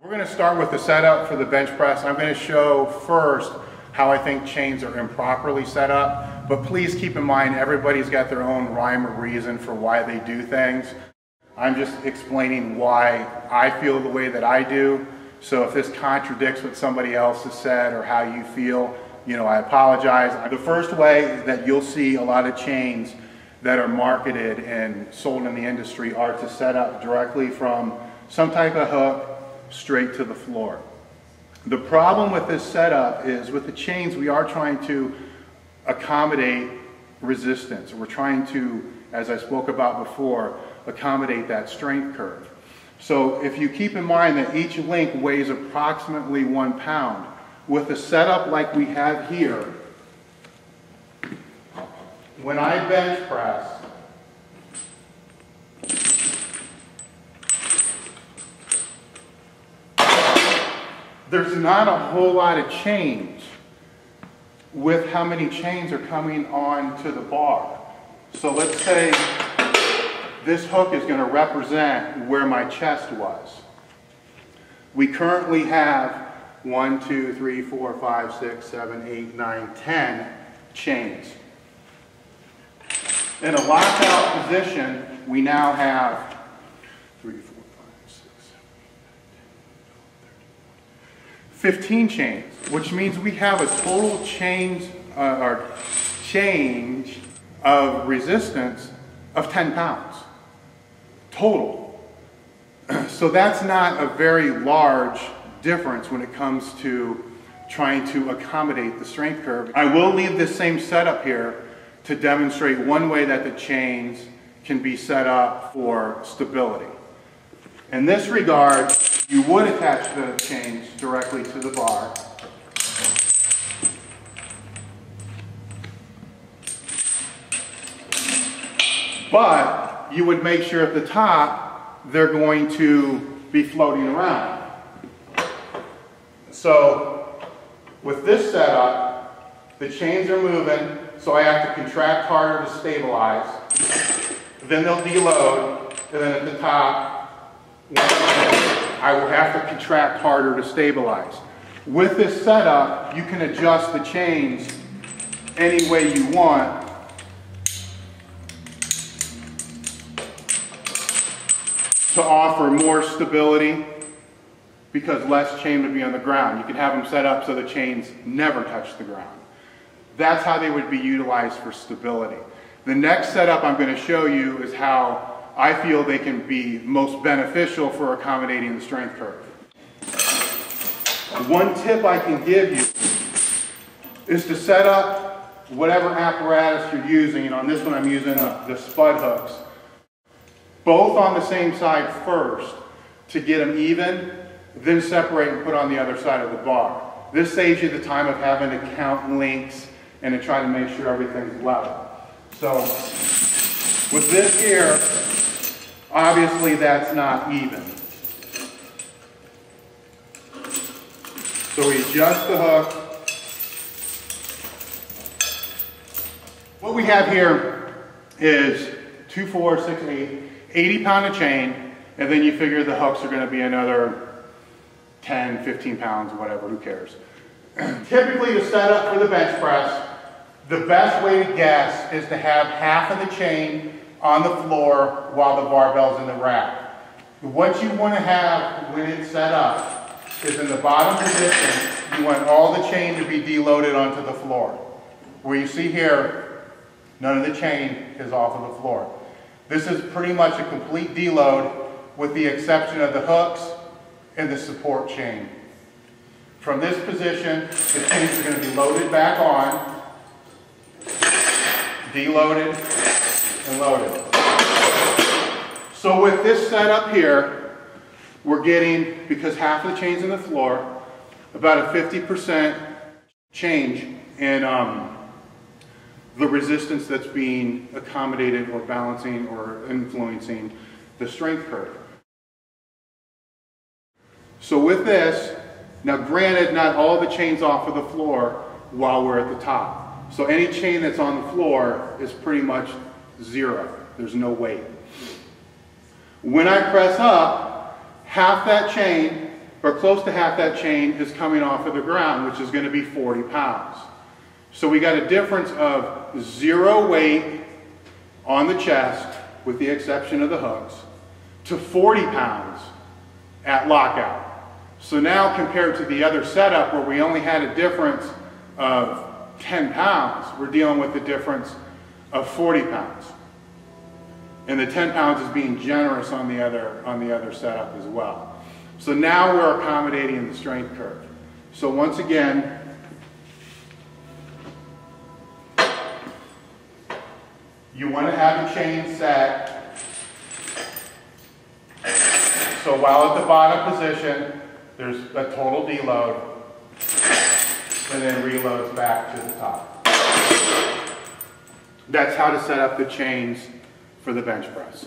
We're going to start with the setup for the bench press. I'm going to show first how I think chains are improperly set up, but please keep in mind everybody's got their own rhyme or reason for why they do things. I'm just explaining why I feel the way that I do. So if this contradicts what somebody else has said or how you feel, I apologize. The first way that you'll see a lot of chains that are marketed and sold in the industry are to set up directly from some type of hook straight to the floor. The problem with this setup is with the chains we are trying to accommodate resistance. We're trying to, as I spoke about before, accommodate that strength curve. So if you keep in mind that each link weighs approximately 1 pound, with a setup like we have here, when I bench press, there's not a whole lot of change with how many chains are coming onto the bar. So let's say this hook is going to represent where my chest was. We currently have 1, 2, 3, 4, 5, 6, 7, 8, 9, 10 chains. In a lockout position, we now have 3, 4, 5, 6, 7, 8, 9, 10, 15 chains, which means we have a total change of resistance of 10 pounds total. So that's not a very large difference when it comes to trying to accommodate the strength curve. I will leave this same setup here to demonstrate one way that the chains can be set up for stability. In this regard, you would attach the chains directly to the bar. But you would make sure at the top they're going to be floating around. So with this setup, the chains are moving, so I have to contract harder to stabilize. Then they'll deload, and then at the top, I will have to contract harder to stabilize. With this setup, you can adjust the chains any way you want to offer more stability, because less chain would be on the ground. You can have them set up so the chains never touch the ground. That's how they would be utilized for stability. The next setup I'm going to show you is how I feel they can be most beneficial for accommodating the strength curve. One tip I can give you is to set up whatever apparatus you're using, and on this one I'm using the spud hooks, both on the same side first to get them even, then separate and put on the other side of the bar. This saves you the time of having to count links and to try to make sure everything's level. So with this here, obviously that's not even. So we adjust the hook. What we have here is 2, 4, 6, 8, 80 pound of chain, and then you figure the hooks are going to be another 10, 15 pounds, whatever, who cares. Typically to set up for the bench press, the best way to guess is to have half of the chain on the floor while the barbell's in the rack. What you want to have when it's set up is in the bottom position, you want all the chain to be deloaded onto the floor. Where you see here, none of the chain is off of the floor. This is pretty much a complete deload with the exception of the hooks and the support chain. From this position, the chains are going to be loaded back on, deloaded, and loaded. So with this setup here, we're getting, because half of the chain's on the floor, about a 50% change in the resistance that's being accommodated or balancing or influencing the strength curve. So with this, now granted, not all the chains off of the floor while we're at the top. So any chain that's on the floor is pretty much zero. There's no weight. When I press up, half that chain or close to half that chain is coming off of the ground, which is going to be 40 pounds. So we got a difference of 0 weight on the chest, with the exception of the hooks, to 40 pounds at lockout. So now compared to the other setup where we only had a difference of 10 pounds, we're dealing with the difference of 40 pounds. And the 10 pounds is being generous on the other setup as well. So now we're accommodating the strength curve. So once again, you want to have the chain set so while at the bottom position, there's a total deload, and then reloads back to the top. That's how to set up the chains for the bench press.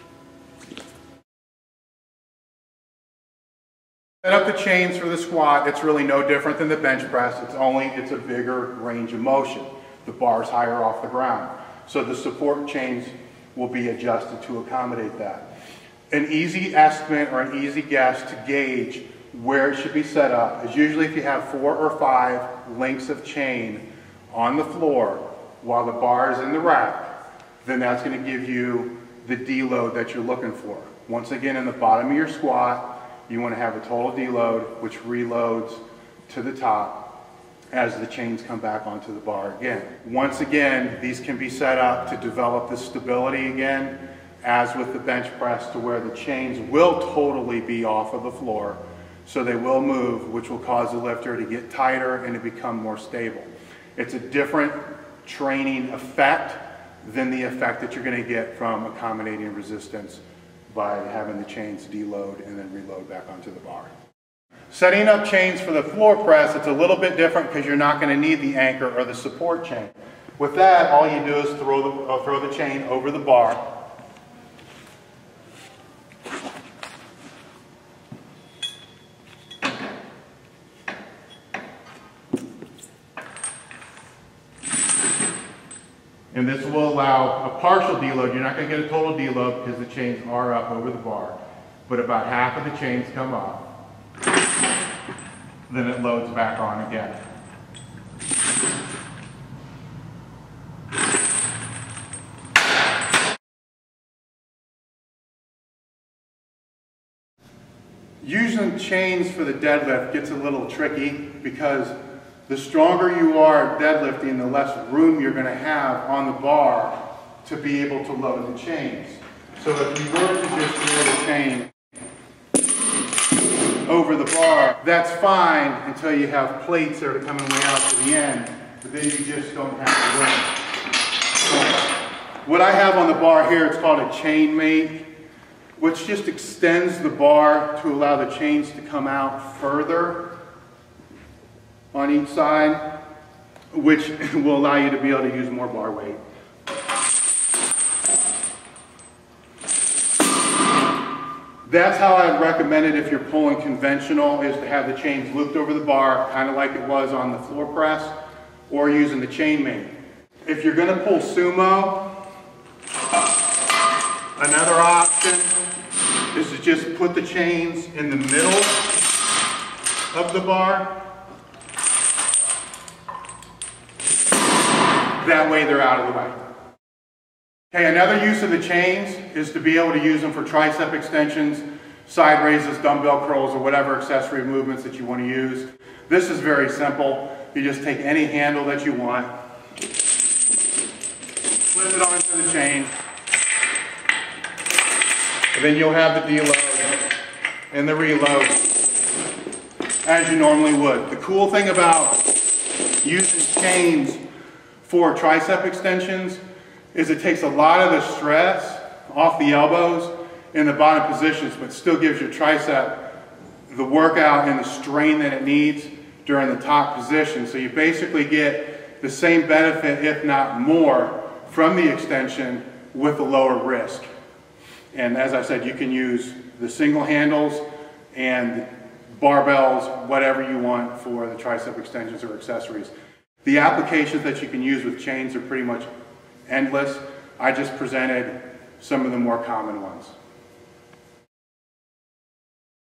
Set up the chains for the squat. It's really no different than the bench press. It's a bigger range of motion. The bar's higher off the ground. So the support chains will be adjusted to accommodate that. An easy estimate or an easy guess to gauge where it should be set up is usually if you have 4 or 5 links of chain on the floor while the bar is in the rack, then that's going to give you the deload that you're looking for. Once again, in the bottom of your squat, you want to have a total deload, which reloads to the top as the chains come back onto the bar again. Once again, these can be set up to develop the stability again, as with the bench press, to where the chains will totally be off of the floor, so they will move, which will cause the lifter to get tighter and to become more stable. It's a different training effect than the effect that you're going to get from accommodating resistance by having the chains deload and then reload back onto the bar. Setting up chains for the floor press, it's a little bit different because you're not going to need the anchor or the support chain. With that, all you do is throw the chain over the bar. And this will allow a partial deload. You're not going to get a total deload because the chains are up over the bar, but about half of the chains come off. Then it loads back on again. Using chains for the deadlift gets a little tricky because the stronger you are deadlifting, the less room you're going to have on the bar to be able to load the chains. So if you were to just throw the chain over the bar, that's fine until you have plates that are coming way out to the end, but then you just don't have the room. So what I have on the bar here, it's called a chain mate, which just extends the bar to allow the chains to come out further on each side, which will allow you to be able to use more bar weight. That's how I'd recommend it if you're pulling conventional, is to have the chains looped over the bar, kind of like it was on the floor press, or using the chain mate. If you're going to pull sumo, another option is to just put the chains in the middle of the bar. That way they're out of the way. Okay, another use of the chains is to be able to use them for tricep extensions, side raises, dumbbell curls, or whatever accessory movements that you want to use. This is very simple. You just take any handle that you want, flip it onto the chain, and then you'll have the deload and the reload as you normally would. The cool thing about using chains for tricep extensions is it takes a lot of the stress off the elbows in the bottom positions, but still gives your tricep the workout and the strain that it needs during the top position. So you basically get the same benefit, if not more, from the extension with a lower risk. And as I said, you can use the single handles and barbells, whatever you want for the tricep extensions or accessories. The applications that you can use with chains are pretty much endless. I just presented some of the more common ones.